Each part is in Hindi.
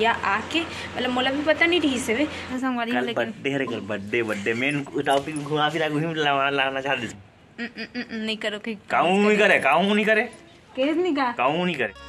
भैया आके मतलब मोला भी पता नहीं रही से संगवारी हो, लेकिन बर्थडे मेन टॉपिक घुमा फिरा घूम लाना चाह दे नहीं करो कि काऊ नहीं करे केस नहीं का काऊ नहीं करे।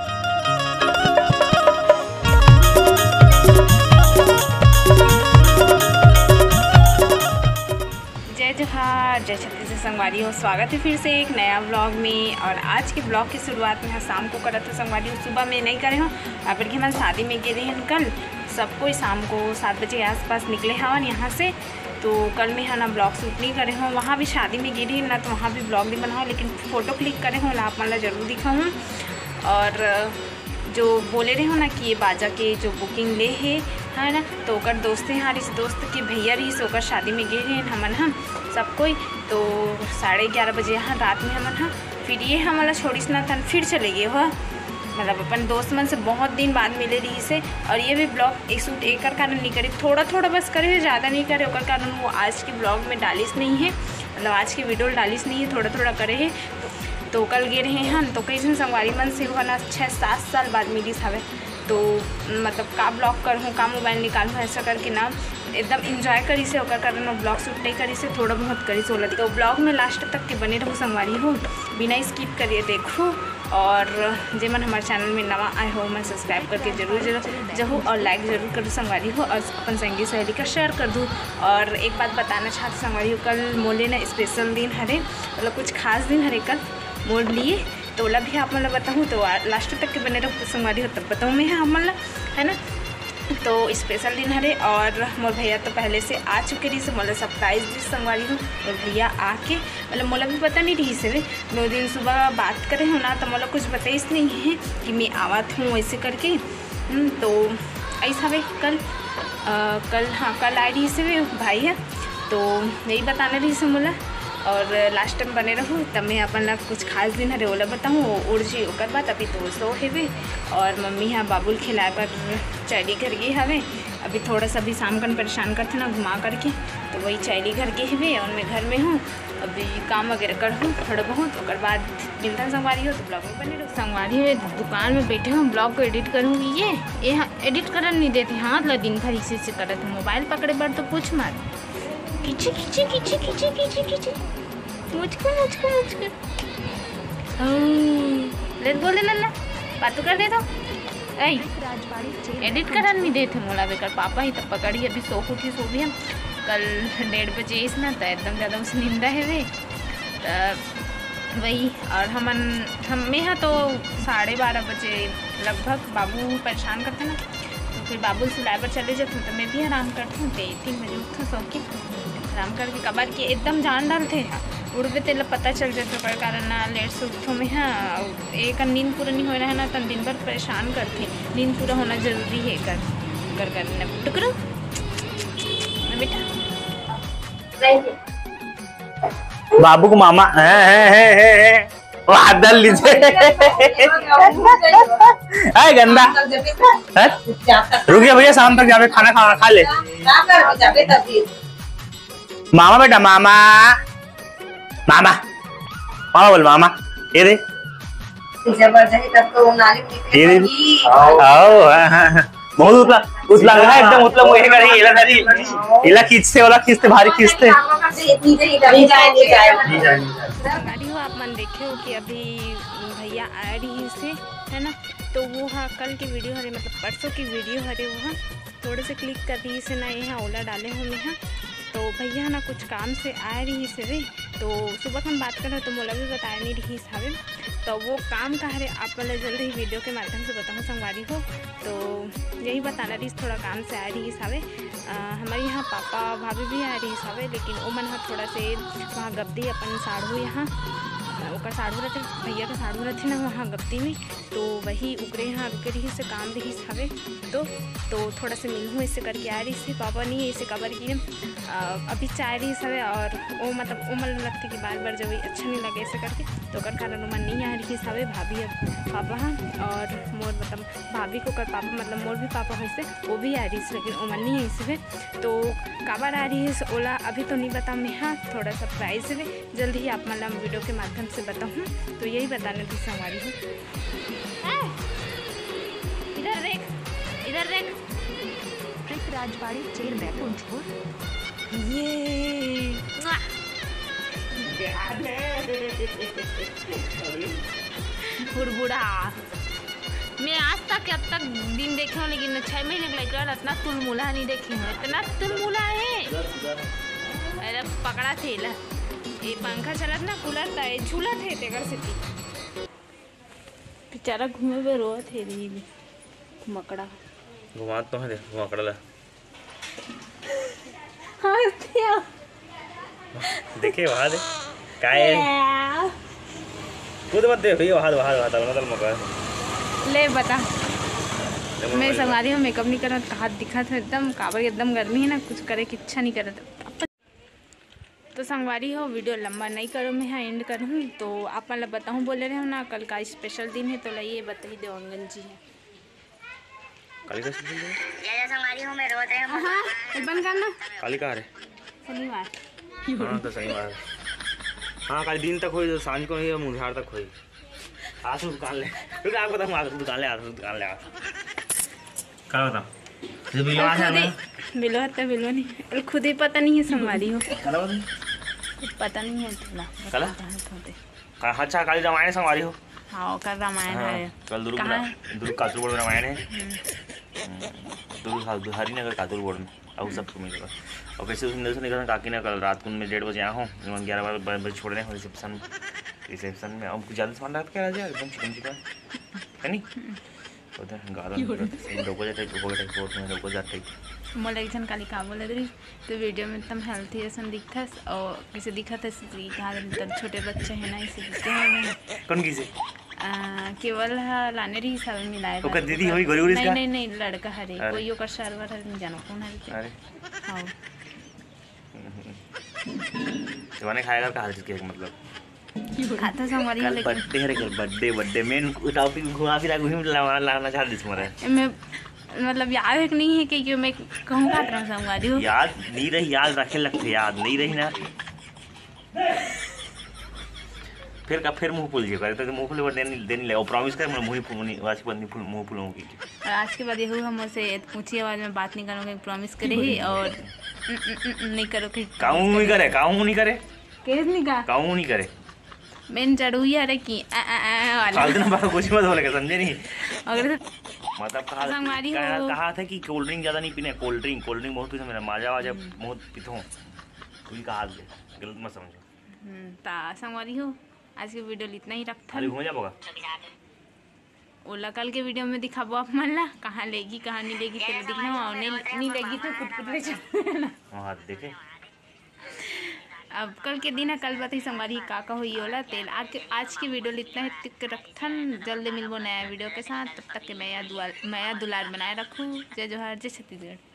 जय जोहार, जय छत्तीसगढ़ संगवारी हो। स्वागत है फिर से एक नया व्लॉग में। और आज के ब्लॉग की शुरुआत में शाम को करा था संगवारी हो, सुबह में नहीं करे हो। फिर कि हम शादी में गए हैं कल, सब कोई शाम को 7 बजे आसपास निकले हवन यहाँ से। तो कल में है ना ब्लॉग शूट नहीं करे हूँ, वहाँ भी शादी में गई रही ना, तो वहाँ भी ब्लॉग नहीं बनाओ, लेकिन फ़ोटो क्लिक करे हूँ आप मतलब ज़रूर दिखा हूँ। और जो बोले रहे हो ना कि ये बाजा के जो बुकिंग ले है ना, तो ओकर दोस्त यहाँ रही, दोस्त के भैया रही से ओकर शादी में गए रहे हमन हम सब कोई। तो 11:30 बजे यहाँ रात में हमन हम फिर ये हमारा छोड़ीस ना था, फिर चले गए हुआ मतलब अपन दोस्त मन से बहुत दिन बाद मिले रही से। और ये भी ब्लॉग एक शूट एक कारण नहीं करे, थोड़ा थोड़ा बस करे, ज़्यादा नहीं करे, ओकर कारण वो आज के ब्लॉग में डालिस नहीं है, मतलब आज की वीडियो डालिस नहीं है, थोड़ा थोड़ा करे है। तो कल गए रहे हैं तो कई संगवारी मन से हुआ ना 6-7 साल बाद मिलीस हवे। तो मतलब का ब्लॉग करूँ, का मोबाइल निकालूँ, ऐसा करके ना एकदम इंजॉय करी से ओकर कारण वो ब्लॉग शूट नहीं करी से, थोड़ा बहुत करी से। तो ब्लॉग में लास्ट तक के बने रहो संगवारी हो, बिना स्किप करिए देखो। और जेमन हमारे चैनल में नवा आए हो मैं सब्सक्राइब करके जरूर जहो और लाइक ज़रूर करूँ संगवारी हो, और अपन संगी सहेली का शेयर कर दूँ। और एक बात बताना चाहती संगवारी हो, कल मोले ना स्पेशल दिन हरे, मतलब कुछ खास दिन हरे कल मोड़ लिए, तो ओला भी आप मतलब बताऊँ तो लास्ट तक के बने रहो संगवारी हो, तब बताऊँ मैं हम मतलब है ना। तो स्पेशल दिन हरे और मोर भैया तो पहले से आ चुके रही से, मोला सरप्राइज दी संगवारी हूँ। मोर भैया आके मतलब मोला भी पता नहीं रही से 2 दिन सुबह बात करे हो ना, तो मोला कुछ बताइस नहीं है कि मैं आवत हूँ ऐसे करके। तो ऐसा वे कल आई रही से भाई है, तो यही बताने रही से मोला। और लास्ट टाइम बने रहूँ तब मैं अपन ला कुछ खास दिन हरे ओला बताऊँ उड़ जी ओकर बात। अभी तो सो हेवे और मम्मी यहाँ बाबुल खिलाए पर चैली घर गई हवे। अभी थोड़ा सा भी शाम कन परेशान करते ना घुमा करके, तो वही चैली घर गए हवे और मैं घर में हूँ, अभी काम वगैरह करूँ थोड़ा बहुत, ओकर बाद मिलता संगवारी हो तो ब्लॉग में बने रहो। संगवारी में दुकान में बैठे हूँ, ब्लॉग को एडिट करूँगी। ये एडिट कर नहीं देते हाथ ला, दिन भर इसी से करत हूँ, मोबाइल पकड़े पर तो कुछ मार खींचे मुझको ले बोले ना बात कर दे तो एडिट करा नहीं देते मोला बेकर पापा ही तब पकड़ी। अभी सो उठी सो भी हम कल 1:30 बजे इस ना, तो एकदम ज़्यादा उस निंदा है वे वही। और हमें यहाँ तो 12:30 बजे लगभग बाबू परेशान करते ना, तो फिर बाबू सिलाई पर चले जाते हूँ, तो मैं भी आराम करती हूँ। 3 बजे उठूँ सो के आराम करके कबर के एकदम जान डालते उड़बे तेल पता चल जाते पर कारण ना लेट से उठो में हाँ एक नींद पूरा नहीं हो रहा है ना, तो दिन भर परेशान करते। नींद पूरा होना जरूरी है कर करना टुकड़ो बेटा। बाबू को मामा है आदल लीजिए गंदा रुक जा भैया, शाम तक जावे खाना खा ले। मामा बेटा मामा बोल मामा, ये दे बहुत उतला है एकदम, उतला मुझे करेंगे इला धरी इला खींचते वाला खींचते भारी खींचते। आप मन देखे हो कि अभी भैया आ रही से है ना, तो वो हाँ कल की वीडियो हरे मतलब परसों की वीडियो हरे वहाँ थोड़े से क्लिक कर रही से ना, यहाँ ओला डाले हूँ यहाँ। तो भैया ना कुछ काम से आ रही से वे, तो सुबह हम बात कर रहे तो मोला भी बताया नहीं रही हवे, तो वो काम का हरे आप वाले जल्दी ही वीडियो के माध्यम से बताऊँ संगवारी हो। तो यही बताना रही थोड़ा काम से आ रही हवे। हमारे यहाँ पापा भाभी भी आ रही हवे, लेकिन वो मन थोड़ा से वहाँ गद्दी अपन साढ़ू यहाँ ओकर साढ़ू रहते, भैया का साढ़ू रहते ना वहाँ गप्ती में, तो वही उकरे यहाँ रुके रही से काम रही हवे। तो थोड़ा से मिलूँ इससे करके आ रही से, पापा नहीं ऐसे कबर की अभी चाह रही हवे। और वो मतलब वो मन लगती कि बार जब अच्छा नहीं लगे ऐसे करके, तो कर कारण मन नहीं आ रही हवे। भाभी अब पापा हाँ और मोर मतलब भाभी को कर पापा मतलब मोर भी पापा वैसे वो भी आ रही है, लेकिन वो मन नहीं है। तो काबर आ रही है ओला अभी तो नहीं बताऊँ मैं, हाँ थोड़ा सरप्राइज है, जल्दी ही आप मतलब वीडियो के माध्यम से बताऊँ। तो यही बताने की संगवारी हूँ। इधर देख इधर देख। राजवाड़ी चेयरमैन ये बुढ़बुढ़ा मैं आज तक अब तक दिन देखे हूँ, लेकिन 6 महीने के लेकर इतना तुलमुला नहीं देखे हूँ। इतना तुलमुला है। अरे पकड़ा थे ला ये पंखा चलत ना, कूलर था, ये झूला थे तेकर से बेचारा घूमे पे रोआ थे रही मकड़ा घुमा तो है देख मकड़ा ला देखे वहां दे काय खुद मत दे भाई वहां मतलब मकड़ा ले बता। मैं संगवारी हूँ, मेकअप नहीं करत, हाथ दिखा था एकदम काबर, एकदम गर्मी है ना, कुछ करे की इच्छा नहीं करत। तो संगवारी हो वीडियो लंबा नहीं करो, मैं यहाँ एंड करूँ तो आप मतलब बताऊँ बोले रहे हो ना, कल का स्पेशल दिन है तो लाइए बताइए देवांगन जी है काली का स्पेशल दिन जय संगवारी हूँ, मैं रोज रहे हूँ। हाँ बंद करना। काली का है शनिवार। हाँ तो शनिवार। हाँ कल दिन तक हुई तो सांझ को नहीं मुझार तक हुई। आज दुकान ले क्योंकि आपको बताऊँ आज दुकान ले क्या बताऊँ जो बिलवा है ना बिलो है बिलो नहीं खुद ही पता नहीं है संगवारी हो, पता नहीं है कल अच्छा काली रामायण संगवारी हो। हाँ कल रामायण है, कल दुर्ग कातुरगढ़ में रामायण है, दुर्ग हरिनगर कातुरगढ़ में और सब को मिलेगा। और कैसे उसमें से निकलना काकी ने कल रात को मैं 1:30 बजे आया हूँ, 11 बजे छोड़ने हो रिसेप्शन में। अब कुछ ज़्यादा सामान रखते क्या राजा एकदम चिकन है नहीं उधर गार्डन लोगों जाते कोर्ट में लोगों जाते मोला एक जन काली का बोले रही तो वीडियो में एकदम हेल्थी ऐसा दिखता और कैसे दिखा था कहा छोटे बच्चे हैं ना इसे दिखते हैं कौन किसे केवल लाने रही सब मिलाए ओकर दीदी होई गोरी नहीं नहीं लड़का हरे कोई ओकर सर्वर है नहीं जानो कौन है। अरे हां जवाने खाएगा का हर चीज के मतलब खाता संगवारी हो, लेकिन बर्थडे है कल बर्थडे मेन टॉपिक घुमा फिरा घूम लाना चाह दिस मरे मैं मतलब याद है कि नहीं है कि मैं कहूँ का तरह संगवारी हो याद नहीं रही, याद रखे लगते याद नहीं रही ना फिर मुंह फूल करे तो मुंह फूल देने लगे प्रॉमिस कर मैं मुंह फूल आज के बाद मुंह फूलूंगी। और आज के बाद ये हम से ऊंची आवाज में बात नहीं करोगे, प्रॉमिस करे ही और नहीं करोगे। काऊ नहीं करे केस नहीं का काऊ नहीं करे मैंने चढ़ुई अरे की फालतू ना बात कुछ मत बोलेगा समझे नहीं। अगर मतलब कहा था कि कोल्ड ड्रिंक ज़्यादा नहीं पीने, कोल्ड ड्रिंक बहुत पीता मेरा माजा वाजा बहुत पीता हूँ कोई कहा गलत मत समझो। ता संगवारी हो आज की वीडियो इतना ही रखता घूम जा होगा ओला कल के वीडियो में दिखाबो आप मन ला कहाँ लेगी कहाँ नहीं लेगी तेरे दिखना और नहीं लेगी तो कुट ले चल हां देखे। अब कल के दिन है, कल बताई संगवारी का हुई ओला तेल आज की वीडियो इतना ही तिक रखथन। जल्दी मिलबो नया वीडियो के साथ, तब तक के मैं दुलार बनाए रखूँ। जय जोहार, जय छत्तीसगढ़।